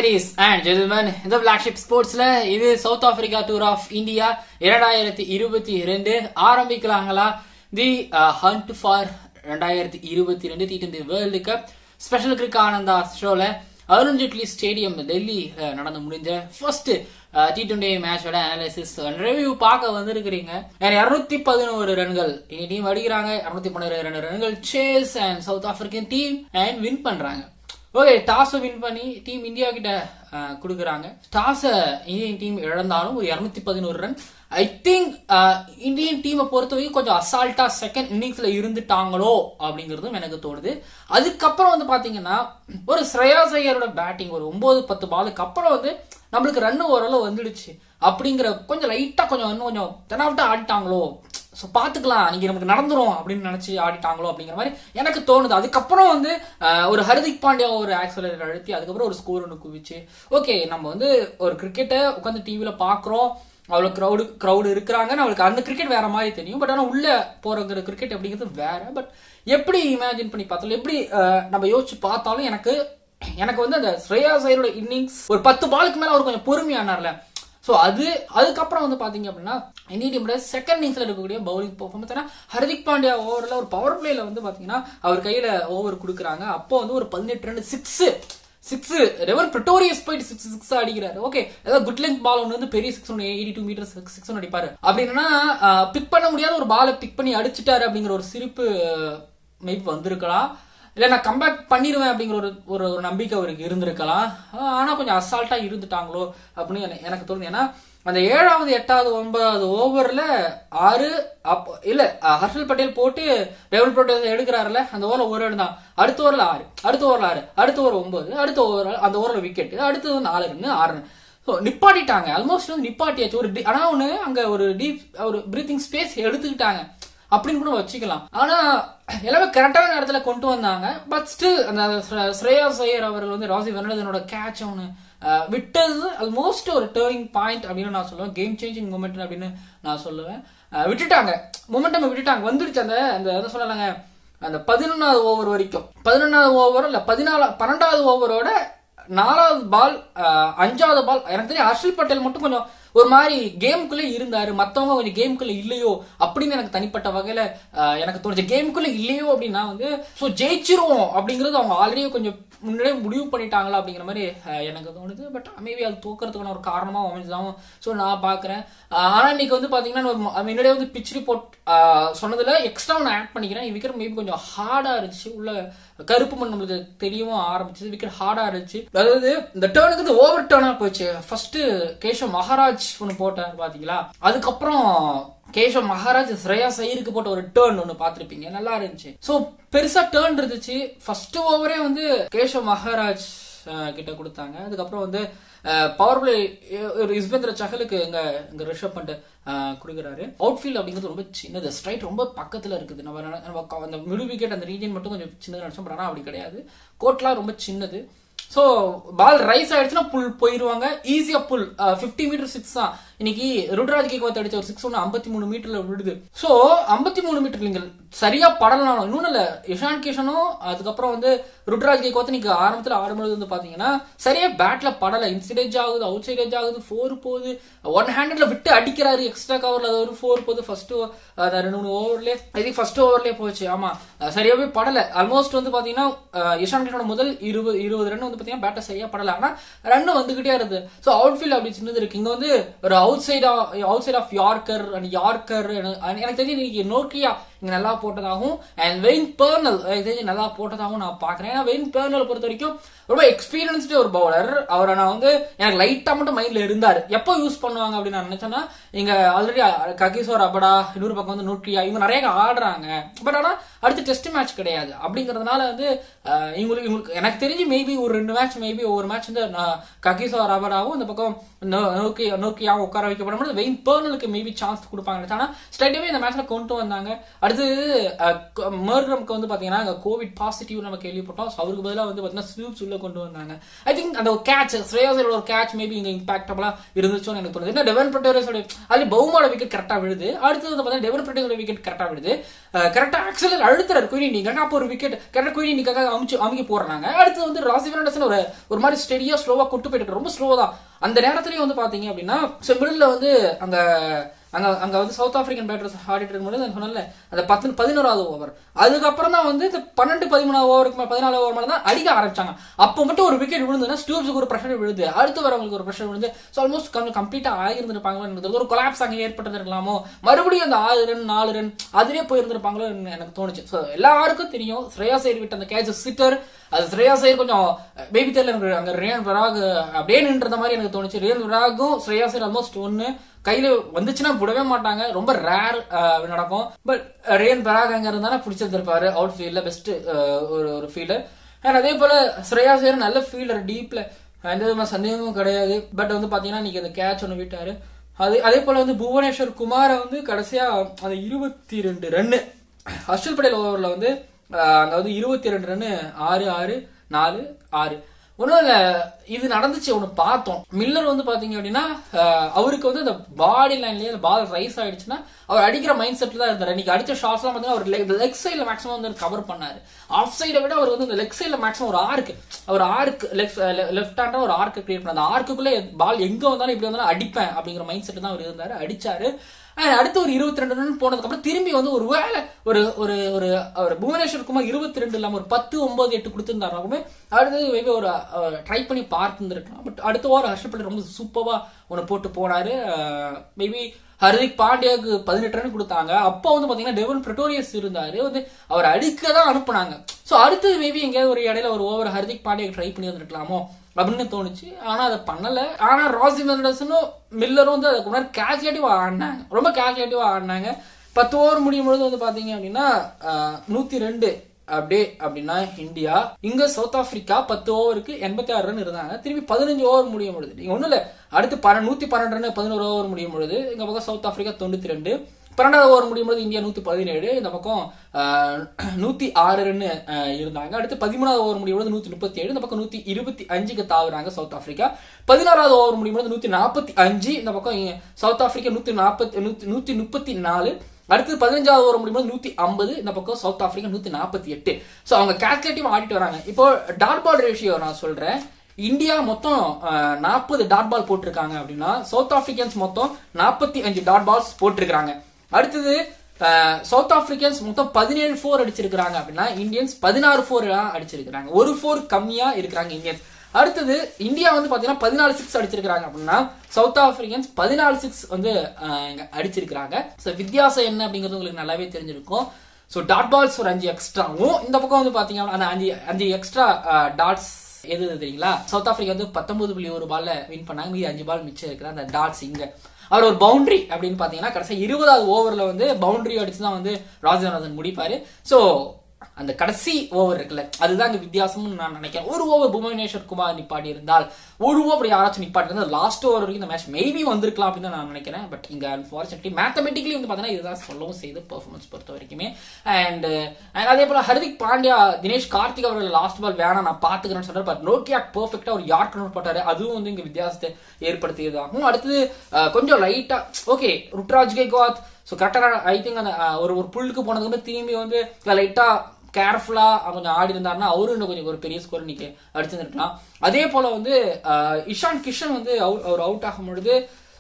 Ladies and gentlemen, இந்த blacksheepsports இது South Africa tour of India 2022 ஆரம்பிக்கலாங்களா? The hunt for 2022 T20 world cup special கிரிக்கானந்தா ஷோல Arun Jaitley stadium Delhi நடந்து முடிஞ்ச ஃபர்ஸ்ட் T20 மேட்சோட அனாலிசிஸ் ரிவ்யூ பார்க்க வந்திருக்கிறீங்க. 211 ரன்கள் எங்க டீம் அடிக்கிறாங்க. 212 ரன்கள் chase and South African team and win பண்றாங்க. ஓகே, டாஸ் வின் பண்ணி டீம் இந்தியா கிட்ட கொடுக்குறாங்க. டாஸ் இந்தியன் டீம் இழந்தாலும் ஒரு 211 ரன். ஐ திங்க் இந்தியன் டீமை பொறுத்த வரைக்கும் கொஞ்சம் அசால்ட்டா செகண்ட் இன்னிங்ஸ்ல இருந்துட்டாங்களோ அப்படிங்கறதும் எனக்கு தோணுது. அதுக்கப்புறம் வந்து பாத்தீங்கன்னா ஒரு ஸ்ரேயாஸ் ஐயரோட பேட்டிங் ஒரு 9-10 பாலுக்கு அப்புறம் வந்து நம்மளுக்கு ரன் ஓரளவு வந்துடுச்சு அப்படிங்கிற கொஞ்சம் லைட்டா கொஞ்சம் தெனாவிட்டா ஆடிட்டாங்களோ, ஸோ பார்த்துக்கலாம் இன்னைக்கு நமக்கு நடந்துரும் அப்படின்னு நினைச்சு ஆடிட்டாங்களோ அப்படிங்கிற மாதிரி எனக்கு தோணுது. அதுக்கப்புறம் வந்து ஒரு ஹர்திக் பாண்டியா ஒரு ஆக்சலரேட்டர் அழுத்தி அதுக்கப்புறம் ஒரு ஸ்கோர் ஒன்று குவிச்சு, ஓகே நம்ம வந்து ஒரு கிரிக்கெட்டை உட்காந்து டிவியில பாக்குறோம், அவ்வளோ க்ரௌடு இருக்கிறாங்க, நம்மளுக்கு அந்த கிரிக்கெட் வேற மாதிரி தெரியும். பட் ஆனால் உள்ள போறங்கிற கிரிக்கெட் அப்படிங்கிறது வேற. பட் எப்படி இமேஜின் பண்ணி பார்த்தாலும் எப்படி நம்ம யோசிச்சு பார்த்தாலும் எனக்கு வந்து அந்த ஸ்ரேயாஸ் ஐயரோட இன்னிங்ஸ் ஒரு 10 பாலுக்கு மேல அவர் கொஞ்சம் பொறுமையானார்ல. ஸோ அதுக்கப்புறம் வந்து பாத்தீங்க அப்படின்னா இந்திய டீமோட செகண்ட் இன்னிங்ஸ்ல இருக்கக்கூடிய பவுலிங் பெர்ஃபார்மன்ஸ். ஏன்னா ஹர்திக் பாண்டியா ஓவர்ல ஒரு பவர் பிளேல வந்து பாத்தீங்கன்னா அவர் கையில ஓவர் கொடுக்குறாங்க. அப்போ வந்து ஒரு 18 ரன் சிக்ஸ் ரெவன் பிரிட்டோரியஸ் போயிட்டு சிக்ஸ் அடிக்கிறாரு. ஓகே, ஏதாவது குட் லெங்த் பால் ஒன்று வந்து பெரிய 82 மீட்டர்ஸ் சிக்ஸ் அடிப்பாரு. அப்படின்னா பிக் பண்ண முடியாத ஒரு பாலை பிக் பண்ணி அடிச்சுட்டாரு அப்படிங்கிற ஒரு சிரிப்பு மேபி வந்திருக்கலாம். இல்ல நான் கம்பேக் பண்ணிடுவேன் அப்படிங்கிற ஒரு நம்பிக்கை அவருக்கு இருந்திருக்கலாம். ஆனா கொஞ்சம் அசால்ட்டா இருந்துட்டாங்களோ அப்படின்னு எனக்கு தோணுது. ஏன்னா அந்த 7வது 8வது 9வது ஓவர்ல 6 இல்ல ஹர்ஷல் பட்டேல் போட்டு டேவிட் ப்ரோட்டேஸ் எடுக்கிறாருல, அந்த ஓவர்ல ஒரு ரன் தான். அடுத்த ஓவர்ல 6, அடுத்த ஓவர் 9, அடுத்த ஓவர் அந்த ஓவர்ல விக்கெட், அடுத்தது 4 ரன் 6 ரன். ஸோ நிப்பாட்டிட்டாங்க, ஆல்மோஸ்ட் வந்து நிப்பாட்டியாச்சு. ஆனா ஒண்ணு அங்க ஒரு ஒரு பிரீத்திங் ஸ்பேஸ் எடுத்துக்கிட்டாங்க அப்படின்னு கூட வச்சுக்கலாம். ஆனா எல்லாமே கரெக்டான நேரத்துல கொண்டு வந்தாங்க. பட் ஸ்டில் அந்த ஸ்ரேயாஸ் ஐயர் அவர்கள் வந்து ராசி வெர்னதனோட கேட்ச் அவனு விட்டது ஆல்மோஸ்ட் ஒரு டேர்னிங் பாயிண்ட் அப்படின்னு நான் சொல்லுவேன். கேம் சேஞ்சிங் மொமெண்ட் அப்படின்னு நான் சொல்லுவேன். விட்டுட்டாங்க, மொமெண்டம் விட்டுட்டாங்க, வந்துடுச்சு. அந்த சொல்லலாங்க அந்த 11வது ஓவர் வரைக்கும், 11வது ஓவர் இல்ல 12வது ஓவரோட 4வது பால் 5வது பால் எனக்கு தெரியும் ஹர்ஷல் பட்டேல் மட்டும் கொஞ்சம் ஒரு மாதிரி கேமுக்குள்ளே இருந்தாரு, மத்தவங்க கொஞ்சம் கேமுக்குள்ள இல்லையோ அப்படின்னு எனக்கு தனிப்பட்ட வகையில எனக்கு தோணுச்சு. கேமுக்குள்ள இல்லையோ அப்படின்னா வந்து ஸோ ஜெயிச்சிருவோம் அப்படிங்கிறது அவங்க ஆல்ரெடி கொஞ்சம் முன்னாடியே முடிவு பண்ணிட்டாங்களா அப்படிங்கிற மாதிரி எனக்கு தோணுது. பட் மேபி அது தோக்கிறதுக்கான ஒரு காரணமா அமைஞ்சுதான் ஸோ நான் பாக்குறேன். ஆனா இன்னைக்கு வந்து பாத்தீங்கன்னா முன்னாடியே வந்து பிச் ரிப்போர்ட் சொன்னதுல எக்ஸ்ட்ரா ஒன்று ஆட் பண்ணிக்கிறேன். விக்கெட் மேபி கொஞ்சம் ஹார்டா இருந்துச்சு, உள்ள கருப்பு மண் நம்மளுக்கு தெரியவும் ஆரம்பிச்சது, விக்கெட் ஹார்டா இருந்துச்சு. அதாவது இந்த டேர்னுக்கு வந்து ஓவர் டேர்னா போச்சு. ஃபர்ஸ்ட் கேஷவ் மகாராஜ் ஒன்று போட்டார் பாத்தீங்களா, அதுக்கப்புறம் கேஷவ் மகாராஜ் ஸ்ரேயாஸ் ஐயருக்கு போட்ட ஒரு டேர்ன் ஒன்று பார்த்திருப்பீங்க, நல்லா இருந்துச்சு. சோ பெருசா டேர்ன் இருந்துச்சு. ஃபர்ஸ்ட் ஓவரே வந்து கேஷவ் மகாராஜ் கிட்ட கொடுத்தாங்க. அதுக்கப்புறம் வந்து பவர் பிளே ஒரு யுஸ்வேந்திர சஹலுக்கு இங்க ரிஷப் பண்ட் கொடுக்குறாரு. அவுட்ஃபீல்ட் அப்படிங்கிறது ரொம்ப சின்னது, ஸ்ட்ரைட் ரொம்ப பக்கத்துல இருக்குது. நம்ம அந்த மிடில் விக்கெட் அந்த ரீஜன் மட்டும் கொஞ்சம் சின்னது நினைச்சோம். பட் ஆனா அப்படி கிடையாது, கோட்லாம் ரொம்ப சின்னது. சோ பால் ரைஸ் ஆயிடுச்சுன்னா புல் போயிருவாங்க, ஈஸியா புல் 50 மீட்டர் சிக்ஸ் தான். இன்னைக்கு ருட்ராஜ் கேக்வாத் அடிச்ச ஒரு 6 53 மீட்டர்ல விடுது. சோ 53 மீட்டர் நீங்கள் சரியா படலாம். இன்னொன்னு இல்ல, இஷான் கிஷனும் அதுக்கப்புறம் வந்து ருட்ராஜ் கேக்வாத் நீங்க ஆரம்பத்துல ஆடும்போது வந்து பாத்தீங்கன்னா சரியா பேட்ல படல, இன்சைட் ஆகுது, அவுட் சைட் எட்ஜ் ஆகுது, 4 போகுது, ஒன் ஹேண்டட்ல விட்டு அடிக்கிறாரு, எக்ஸ்ட்ரா கவர்ல ஒரு 4 போகுது. ஃபர்ஸ்ட் 2 ஓவர்லயே ஐ ஃபர்ஸ்ட் ஓவர்லயே போச்சு. ஆமா, சரியாவே படல. ஆல்மோஸ்ட் வந்து பாத்தீங்கன்னா இஷான் கிஷனோட முதல் 20 ரன் வந்து பாத்தீங்கன்னா பேட்டர் சரியா படல, ஆனா ரன் வந்துகிட்டே இருக்கு. சோ அவுட்ஃபீல்ட் அப்படி சின்னது இருக்கு. இங்க வந்து ஒரு அவுட் சைட் ஆஃப் யார்கர் எனக்கு தெரிஞ்சு இன்னைக்கு நோக்கியா இங்க நல்லா போட்டதாகவும் அண்ட் வெயின் பெர்னல் நல்லா போட்டதாகவும் நான் பாக்குறேன். வெயின் பெர்னல் பொறுத்த வரைக்கும் ரொம்ப எக்ஸ்பீரியன்ஸ்டு ஒரு பவுலர். அவரை நான் வந்து எனக்கு லைட்டா மட்டும் மைண்ட்ல இருந்தாரு, எப்போ யூஸ் பண்ணுவாங்க அப்படின்னு நான் நினைச்சேன்னா இங்க ஆல்ரெடி ககிசோர் அபடா, இன்னொரு பக்கம் வந்து நோக்கியா, இவங்க நிறைய ஆடுறாங்க. பட் ஆனா அடுத்து டெஸ்ட் மேட்ச் கிடையாது அப்படிங்கறதுனால வந்து இவங்களுக்கு எனக்கு தெரிஞ்சு மேபி ஒரு 2 மேட்ச் மேபி ஒவ்வொரு மேட்ச் வந்து ககிசோர் அபடாவும் இந்த பக்கம் நோக்கியாவும் உட்கார வைக்கப்படும். வெயின் பெர்னலுக்கு மேபி சான்ஸ் கொடுப்பாங்க. ஆனா ஸ்ட்ரைட்டாவே இந்த மேட்ச்ல கொண்டு வந்தாங்க. அடுத்து மர்கம்க்கு வந்து பாத்தீங்கன்னா கோவிட் பாசிட்டிவ் நம்ம கேள்விப்பட்டோம். அவருக்கு பதிலாக வந்து பாத்தீங்கன்னா ஸ்வீப்ஸ் உள்ள கொண்டு வந்தாங்க. ஐ திங்க் அந்த கேட்ச் ஸ்ரேயாஸோட ஒரு கேட்ச் மேபி இங்க இம்பாக்டபிளா இருந்துச்சோன்னு எனக்கு தோணுது. டெவன் பிரட்டோரிஸோட அது பவுமோட விக்கெட் கரெக்டா விழுது. அடுத்தது வந்து பாத்தீங்கன்னா டெவன் பிரட்டோரியோட விக்கெட் கரெக்டா விழுது. கரெக்டா ஆக்சுவலி அழுத்துறாரு குயினிக்காக. அப்போ ஒரு விக்கெட் கரெக்டா குயினிக்காக அமைக்கி போடுறாங்க. அடுத்து வந்து ராசி பெர்னாண்டஸ் ஒரு மாதிரி ஸ்டெடியா ஸ்லோவா கொட்டு போயிட்டு ரொம்ப ஸ்லோவா தான். அந்த நேரத்திலயும் வந்து பாத்தீங்க அப்படின்னா மிடில் வந்து அங்க அங்க வந்து சவுத் ஆப்பிரிக்கன் பேட்டர்ஸ் ஆடிட்டு இருக்கும்போது சொன்னல அந்த 11வது ஓவர், அதுக்கப்புறம் தான் வந்து இந்த 12-13 ஓவருக்கு 14 ஓவர் மேல தான் அடிக்க ஆரம்பிச்சாங்க. அப்போ மட்டும் ஒரு விக்கெட் விழுந்துன்னா ஸ்டூப்ஸுக்கு ஒரு ப்ரெஷர் விழுது, அடுத்து வரவங்களுக்கு ஒரு ப்ரெஷர் விழுந்து. ஸோ ஆல்மோஸ்ட் கொஞ்சம் கம்ப்ளீட்டா ஆகியிருந்திருப்பாங்களோ, ஒரு கொலாப்ஸ் அங்கே ஏற்பட்டிருக்கலாமோ, மறுபடியும் அந்த 6 ரன் 4 ரன் அதுலேயே போயிருந்திருப்பாங்களோ எனக்கு தோணுச்சு. ஸோ எல்லாருக்கும் தெரியும் ஸ்ரேயாஸ் ஐயர் விட்ட அந்த கேட்ச் சிட்டர், அது ஸ்ரேயாஸ் ஐயர் கொஞ்சம் பேபி தெரியல எனக்கு அங்க ரியான் பராக் அப்படியே நின்ற மாதிரி எனக்கு தோணுச்சு. ரியான் பராகும் ஸ்ரேயாஸ் ஐயர் ஆல்மோஸ்ட் ஒன்னு கையில வந்துச்சுன்னா விடவே மாட்டாங்க, ரொம்ப ரேர் நடக்கும். பட் ரியான் பராக் அங்க இருந்தாலும் பிடிச்சிருந்திருப்பாரு அவுட் ஃபீல்ட்ல பெஸ்ட் ஒரு ஃபீல்டர். அண்ட் அதே போல ஸ்ரேயாஸ் ஐயர் நல்ல ஃபீல்டர், டீப்ல எந்த விதமான சந்தேகமும் கிடையாது. பட் வந்து பாத்தீங்கன்னா இன்னைக்கு அந்த கேட்ச் ஒன்று விட்டாரு. அதே போல வந்து புவனேஸ்வர் குமாரை வந்து கடைசியா அந்த 22 ரன்னு ஹர்ஷல் படேல் ஓவர்ல வந்து அதாவது 22 ரன்னு 6-6-4-6 ஒன்றும் இல்லை. இது நடந்துச்சு ஒன்று பார்த்தோம். மில்லர் வந்து பாத்தீங்க அப்படின்னா அவருக்கு வந்து அந்த பாடி லைன்லயே அந்த பால் ரைஸ் ஆயிடுச்சுன்னா அவர் அடிக்கிற மைண்ட் செட்ல தான் இருந்தார். இன்னைக்கு அடிச்ச ஷாட்ஸ் எல்லாம் பாத்தீங்கன்னா அவர் லெக் சைட்ல மேக்ஸிமம் வந்து கவர் பண்ணாரு. ஆஃப் சைடை விட அவர் வந்து இந்த லெக் சைட்ல மேக்ஸிமம் ஒரு ஆர்க்கு லெஃப்ட் ஹேண்டா ஒரு ஆர்க்கு கிரியேட் பண்ண, அந்த ஆர்க்குள்ளே பால் எங்க வந்தாலும் இப்படி வந்தாலும் அடிப்பேன் அப்படிங்கிற மைண்ட் செட் தான் அவர் இருந்தாரு. அடிச்சாரு. அடுத்து ஒரு 22 ரன் போனதுக்கு அப்புறம் திரும்பி வந்து ஒரு வேலை ஒரு புவனேஸ்வர் குமார் 22 இல்லாம ஒரு 10-9-8 கொடுத்திருந்தாருமே அடுத்தது மேபி ஒரு ட்ரை பண்ணி பார்த்துருந்துருக்கலாம். பட் அடுத்த ஓவர் ஹர்ஷல் படேல் ரொம்ப சூப்பரா ஒன்று போட்டு போனாரு. மேபி ஹர்திக் பாண்டியாவுக்கு 18 ரன் கொடுத்தாங்க. அப்போ வந்து பாத்தீங்கன்னா டெவன் பிரட்டோரியஸ் இருந்தாரு, வந்து அவர் அடிக்க தான் அனுப்புனாங்க. ஸோ அடுத்தது மேபி எங்கேயாவது ஒரு இடையில ஒரு ஓவர் ஹர்திக் பாண்டியாவுக்கு ட்ரை பண்ணி வந்துருக்கலாமோ அப்படின்னு தோணுச்சு. ஆனா அதை பண்ணல. ஆனா ராசி பெர்னாண்டஸும் மில்லரும் வந்து அதுக்கு முன்னாடி கேல்குலேட்டிவா ஆடினாங்க, ரொம்ப கேல்குலேட்டிவா ஆடினாங்க. 10 ஓவர் முடியும் பொழுது வந்து பாத்தீங்க அப்படின்னா 102 அப்படியே அப்படின்னா இந்தியா. இங்க சவுத் ஆப்பிரிக்கா 10 ஓவருக்கு 86 ரன் இருந்தாங்க. திரும்பி 15 ஓவர் முடியும் பொழுது நீங்க ஒண்ணும் இல்ல அடுத்து 112 ரன் 11 ஓவர் முடியும் பொழுது இந்த பக்கம் சவுத் ஆப்பிரிக்கா 92, 12வது ஓவர் முடியும் போது இந்தியா 117, இந்த பக்கம் 106 ரன் இருந்தாங்க. அடுத்து 13வது ஓவர் முடியும் போது 137, இந்த பக்கம் 125க்கு தாவுறாங்க சவுத் ஆப்பிரிக்கா. 16வது ஓவர் முடியும் போது 145, இந்த பக்கம் சவுத் ஆப்பிரிக்கா 134. அடுத்து 15வது ஓவர் முடியும் போது 150, இந்த பக்கம் சவுத் ஆப்பிரிக்கா 148. ஸோ அவங்க கேல்குலேட்டிவ் ஆடிட்டு வராங்க. இப்போ டாட் பால் ரேஷியோ நான் சொல்றேன். இந்தியா மொத்தம் 40 டாட் பால் போட்டிருக்காங்க அப்படின்னா சவுத் ஆப்பிரிக்கன்ஸ் மொத்தம் 45 டாட் பால்ஸ் போட்டிருக்காங்க. அடுத்தது சவுத் ஆப்பிரிக்கன்ஸ் மொத்தம் 17 4 அடிச்சிருக்காங்க அப்படின்னா இந்தியன்ஸ் 16 4 அடிச்சிருக்காங்க. ஒரு 4 கம்மியா இருக்கிறாங்க இந்தியன்ஸ். அடுத்தது இந்தியா வந்து பாத்தீங்கன்னா 14 6 அடிச்சிருக்காங்க அப்படின்னா சவுத் ஆப்பிரிக்கன்ஸ் 14 6 வந்து அடிச்சிருக்காங்க. ஸோ வித்தியாசம் என்ன அப்படிங்கிறது உங்களுக்கு நல்லாவே தெரிஞ்சிருக்கும். ஸோ டாட் பால்ஸ் ஒரு 5 எக்ஸ்ட்ராவும், இந்த பக்கம் வந்து பாத்தீங்கன்னா அந்த 5 எக்ஸ்ட்ரா டாட்ஸ் எது தெரியுங்களா? சவுத் ஆப்பிரிக்கா வந்து 19.1 பால்ல வின் பண்ணாங்க. மீதி 5 பால் மிச்சம் இருக்கிற அந்த டாட்ஸ் இங்க அவர் ஒரு பவுண்டரி அப்படின்னு பாத்தீங்கன்னா கடைசி 20வது ஓவர்ல வந்து பவுண்டரி அடிச்சுதான் வந்து ராஜநாதன் முடிப்பாரு. சோ அந்த கடைசி ஓவர் இருக்குல்ல அதுதான் இங்க வித்தியாசம்னு நான் நினைக்கிறேன். ஒரு ஓவர் புவனேஸ்வர் குமார் நிப்பாட்டி இருந்தால், ஒரு ஓவர் யாராச்சும் நிப்பாட்டி இருந்தால் லாஸ்ட் ஓவர் வரைக்கும் இந்த மேட்ச் மேபி வந்திருக்கலாம் அப்படின்னு நான் நினைக்கிறேன். பட் இங்க அன்பார்ச்சுனேட்லி மேத்தமெட்டிக்கலி வந்து பாத்தீங்கன்னா இதுதான் சொல்லவும் செய்து பெர்ஃபார்மன்ஸ் பொறுத்த வரைக்குமே. அண்ட் அதே போல ஹர்திக் பாண்டியா தினேஷ் கார்த்திக் அவர்கள் லாஸ்ட் பால் வேணாம் நான் பாத்துக்கிறேன்னு சொல்றாரு. பட் நோக்கியா பெர்ஃபெக்டா ஒரு யார்க் ரன் போட்டாரு, அதுவும் வந்து இங்க வித்தியாசத்தை ஏற்படுத்தியதாகும். அடுத்தது கொஞ்சம் லைட்டா ஓகே ருத்ராஜ் கெய்க்வாத் ஸோ கரெக்டாக ஐ திங்க் அந்த ஒரு புல்லுக்கு போனதுக்கு வந்து திரும்பி வந்து லைட்டா கேர்ஃபுல்லா கொஞ்சம் ஆடி இருந்தாருன்னா அவரும் இன்னும் கொஞ்சம் ஒரு பெரிய ஸ்கோர் இன்னைக்கு அடிச்சிருந்துருக்கலாம். அதே போல வந்து இஷான் கிஷன் வந்து அவர் அவுட் ஆகும் பொழுது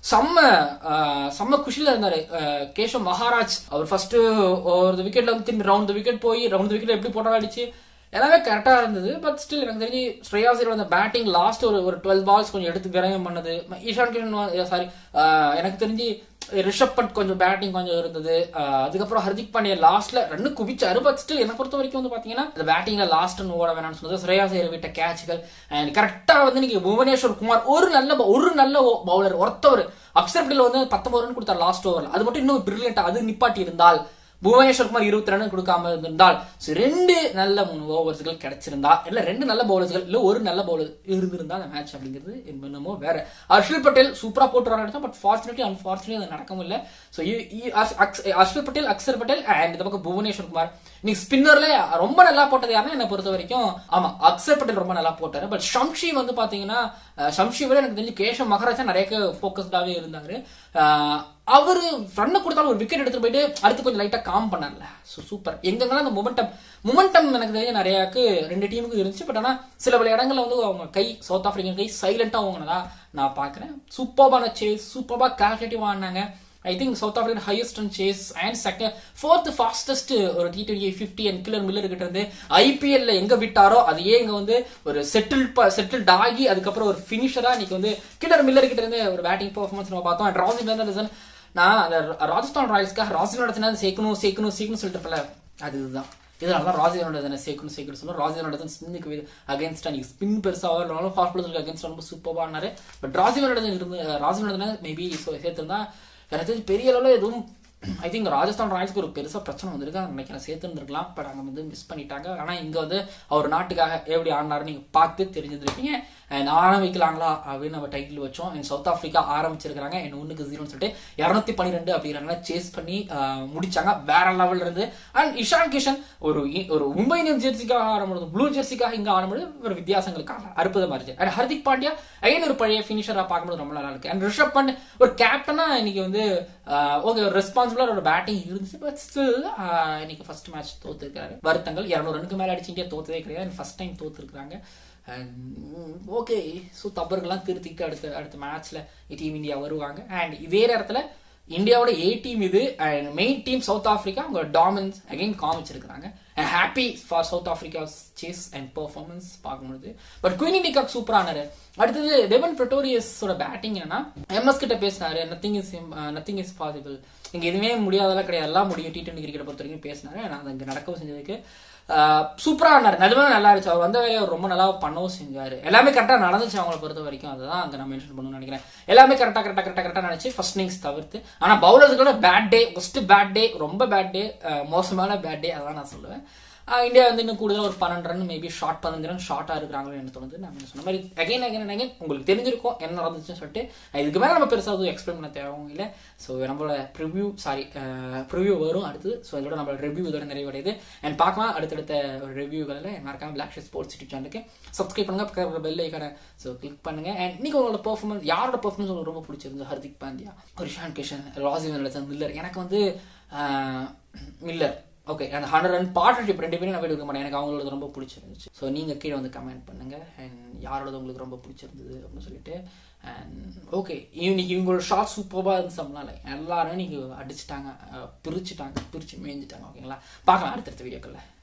செம்ம குஷில இருந்தாரு. கேஷவ் மகாராஜ் அவர் ஃபர்ஸ்ட் ஒரு விக்கெட்ல வந்து திரும்பி ரவுண்ட் விக்கெட் போய் ரவுண்ட் விக்கெட் எப்படி போட்டாலும் அடிச்சு எல்லாமே கரெக்டா இருந்தது. பட் ஸ்டில் எனக்கு தெரிஞ்சு ஸ்ரேயாஸ் ஐயர் அந்த பேட்டிங் லாஸ்ட் ஒரு 12 பால்ஸ் கொஞ்சம் எடுத்து விரயம் பண்ணது. இஷான் கிஷன் சாரி எனக்கு தெரிஞ்சு ரிஷப் பண்ட் கொஞ்சம் பேட்டிங் கொஞ்சம் இருந்தது. அதுக்கப்புறம் ஹர்திக் பாண்டியா லாஸ்ட்ல ரன்னு குவிச்சாரு. பட் ஸ்டில் என்ன பொறுத்த வரைக்கும் வந்து பாத்தீங்கன்னா இந்த பேட்டிங்ல லாஸ்ட் ரன் ஓட வேணாம்னு சொன்னது ஸ்ரேயாஸ் ஐயர் விட்ட கேட்சுகள். அண்ட் கரெக்டா வந்து நீங்க புவனேஸ்வர் குமார் ஒரு நல்ல பவுலர் ஒருத்தவர் அக்ஷர் பட்டேல் வந்து 19 ரன் கொடுத்தாரு லாஸ்ட் ஓவர்ல, அது மட்டும் இன்னும் பிரில்லியன்டா அது நிப்பாட்டி இருந்தால் புவனேஸ்வர் குமார் 20 ரன் கொடுக்காம இருந்தால் ரெண்டு நல்ல ஓவர்ஸ்கள் கிடைச்சிருந்தா இல்ல ரெண்டு நல்ல பவுலர்ஸ்கள் இல்ல ஒரு நல்ல பவுலர் இருந்திருந்தா அந்த மேட்ச் அப்படிங்கிறது என்னமோ வேற. ஹர்ஷல் பட்டேல் சூப்பரா போட்டு ரன் அடிச்சா, பட் ஃபார்ச்சுனேட்லி அன்பார்ச்சுனேட்லி அது நடக்கவும் இல்லை. ஸோ ஹர்ஷல் பட்டேல், அக்ஷர் பட்டேல் அண்ட் இந்த பக்கம் புவனேஸ்வர் குமார். இன்னைக்கு ஸ்பின்னர்ல ரொம்ப நல்லா போட்டது யாருன்னா என்னை பொறுத்த வரைக்கும் ஆமா அக்ஷர் பட்டேல் ரொம்ப நல்லா போட்டாரு. பட் ஷம்ஷி வந்து பாத்தீங்கன்னா ஷம்ஷி விட எனக்கு தெரிஞ்சு கேஷவ் மகாராஜா நிறைய போக்கஸ்டாவே இருந்தாரு. அவரு ரன்னை கொடுத்தாலும் ஒரு விக்கெட் எடுத்துட்டு போயிட்டு அடுத்து கொஞ்சம் லைட்டா காம் பண்ணார்ல. So super. எங்கெங்கெல்லாம் அந்த மொமெண்டம் எனக்கு தெரிஞ்ச நிறையாக்கு ரெண்டு டீமுக்கு இருந்துச்சு. பட் ஆனா சில பல இடங்கள்ல வந்து அவங்க சவுத் ஆப்பிரிக்கன் கை சைலண்டா அவங்கனதா நான் பாக்குறேன். சூப்பர்பான சேஸ், சூப்பர்பா கால்குலேட்டிவா ஆனாங்க. I think South African highest run chase and second fourth fastest ஒரு T20I 50 and கில்லர் மில்லர் கிட்ட இருந்து ஐபிஎல்ல எங்க விட்டாரோ அதையே இங்க வந்து ஒரு செட்டில்ட் ஆகி அதுக்கப்புறம் ஒரு ஃபினிஷரா இன்னைக்கு வந்து கில்லர் மில்லர் கிட்ட இருந்து ஒரு பேட்டிங் பெர்ஃபார்மன்ஸ் நம்ம பார்த்தோம். அண்ட் ராஜஸ்தான் நான் அந்த ராஜஸ்தான் ராயல்ஸ்க்காக ராஜஸ்தான் சேர்க்கணும் சொல்லிட்டு இருப்பல அதுதான். இதனால ராஜஸ்தான் சேர்க்கணும் சொல்லுவோம். ராஜஸ்தான் ஸ்பின்னுக்கு அகேன்ஸ்டா நீங்க ஸ்பின் பெருசா ஹாஸ்பிட்டலுக்கு அகேன்ஸ்டா ரொம்ப சூப்பரா ஆனாரு. பட் ராஜஸ்தான் மேபி சேர்த்திருந்தா எனக்கு தெரிஞ்சு பெரிய அளவில் எதுவும் ஐ திங்க் ராஜஸ்தான் ராயல்ஸ்க்கு ஒரு பெருசா பிரச்சனை வந்திருக்கு நினைக்கிறேன், சேர்த்துருந்துருக்கலாம். பட் அங்கே வந்து மிஸ் பண்ணிட்டாங்க. ஆனா இங்க வந்து அவர் நாட்டுக்காக எப்படி ஆடினாரு நீங்க பார்த்து தெரிஞ்சிருப்பீங்க. அண்ட் ஆரம்பிக்கலாங்களா அப்படின்னு நம்ம டைட்டில் வச்சோம். அண்ட் சவுத் ஆப்பிரிக்கா ஆரம்பிச்சிருக்காங்க அண்ட் 1-0 சொல்லிட்டு 212 அப்படிங்கிறாங்க சேஸ் பண்ணி முடிச்சாங்க வேற லெவல்ல இருந்து. அண்ட் இஷான் கிஷன் ஒரு மும்பை இந்தியன்ஸ் ஜெர்சிக்காக ஆடும்போது ப்ளூ ஜெர்சிக்காக இங்க ஆடும்போது ஒரு வித்தியாசங்களுக்காக அற்புதமா இருந்துச்சு. அண்ட் ஹர்திக் பாண்டியா ஐயன் ஒரு பழைய பினிஷரா பார்க்கும்போது ரொம்ப நல்லா இருக்கு. அண்ட் ரிஷப் பண்ட் ஒரு கேப்டனா இன்னைக்கு வந்து ஓகே ஒரு ரெஸ்பான்சிபிளா ஒரு பேட்டிங் இருந்துச்சு. பட் ஸ்டில் இன்னைக்கு ஃபர்ஸ்ட் மேட்ச் தோத்துருக்காரு. வருத்தங்கள் 200 ரனுக்கு மேல அடிச்சு இந்தியா தோத்ததே கிடையாது. ஃபர்ஸ்ட் டைம் தோத்துருக்காங்க. ஓகே ஸோ தவறுகள்லாம் திருத்திட்டு அடுத்த மேட்ச்ல டீம் இந்தியா வருவாங்க. அண்ட் இதே நேரத்துல இந்தியாவோட ஏ டீம் இது and main team South Africa அவங்க டாமினன்ஸ் அகைன் காமிச்சிருக்காங்க. And happy for South Africa's chase and performance பார்க்கும்போது. பட் குயின் டிகாக் சூப்பரா ஆனாரு. அடுத்தது டெவன் பிரிட்டோரியஸோட பேட்டிங் என்னன்னா எம்எஸ் கிட்ட பேசினாரு. நத்திங் இஸ் பாசிபிள், இங்க எதுவுமே முடியாதெல்லாம் கிடையாது, எல்லாம் முடியும் T20 கிரிக்கெட் பொறுத்த வரைக்கும் பேசினாரு. நான் அதை இங்க நடக்கவும் செஞ்சதுக்கு சூப்பரா ஆனாரு. நிஜமே நல்லா இருந்துச்சு. அவர் வந்த வேலையை அவர் ரொம்ப நல்லா பண்ணவும் செஞ்சாரு. எல்லாமே கரெக்டா நடந்துச்சு அவங்களை பொறுத்த வரைக்கும். அதுதான் அங்க நான் மென்ஷன் பண்ணணும்னு நினைக்கிறேன். எல்லாமே கரெக்டா நினைச்சு ஃபர்ஸ்ட் இன்னிங்ஸ் தவிர்த்து. ஆனா பவுலர்ஸ்களோட bad day, first bad day, ரொம்ப பேட் டே, மோசமான பேட் டே, அதான் நான் சொல்லுவேன். இந்தியா வந்து இன்னும் கூடுதல் ஒரு 12 ரன் மேபி 15 ரன் ஷார்ட்டா இருக்கிறாங்களோ என்ன தோணுது. நான் சொன்ன மாதிரி அகைன் உங்களுக்கு தெரிஞ்சிருக்கும் என்ன நடந்துச்சுன்னு சொல்லிட்டு. இதுக்கு மேலே நம்ம பெருசாக எதுவும் எக்ஸ்பிளைன் பண்ண தேவையும் இல்லை. ஸோ நம்மளோட ப்ரிவ்யூ வரும் அடுத்து. ஸோ இதோட நம்மளோட ரிவ்யூ இதோட நிறைவடையுது. அண்ட் பார்க்கலாம் அடுத்தடுத்த ஒரு ரிவ்யூகளில் மறக்காம blacksheepsports யூடியூப் சேனலுக்கு சப்ஸ்கிரைப் பண்ணுங்க, பக்கத்தில் பெல் ஐக்கான ஸோ கிளிக் பண்ணுங்க. அண்ட் இன்னைக்கு உங்களோட பெர்ஃபார்மன்ஸ் யாரோட பெர்ஃபார்மன்ஸ் உங்களுக்கு ரொம்ப பிடிச்சிருந்து? ஹர்திக் பாண்டியா, இஷான் கிஷன், ராஜஸ்தான் மில்லர். எனக்கு வந்து மில்லர் ஓகே அந்த 100 ரன் பார்ட்னர்ஷிப் ரெண்டு பேரும் நான் எடுக்க மாட்டேன். எனக்கு அவங்களோட ரொம்ப பிடிச்சிருந்துச்சு. ஸோ நீங்கள் கீழே வந்து கமெண்ட் பண்ணுங்க அண்ட் யாரோட உங்களுக்கு ரொம்ப பிடிச்சிருந்தது அப்படின்னு சொல்லிட்டு. அண்ட் ஓகே இன்னைக்கு இவங்களோட ஷார்ட் சூப்பராக இருந்துச்சுனால எல்லாரும் நீங்கள் அடிச்சுட்டாங்க, பிரிச்சு மேய்ஞ்சிட்டாங்க. ஓகேங்களா, பார்க்கலாம் அடுத்தடுத்த வீடியோக்களில்.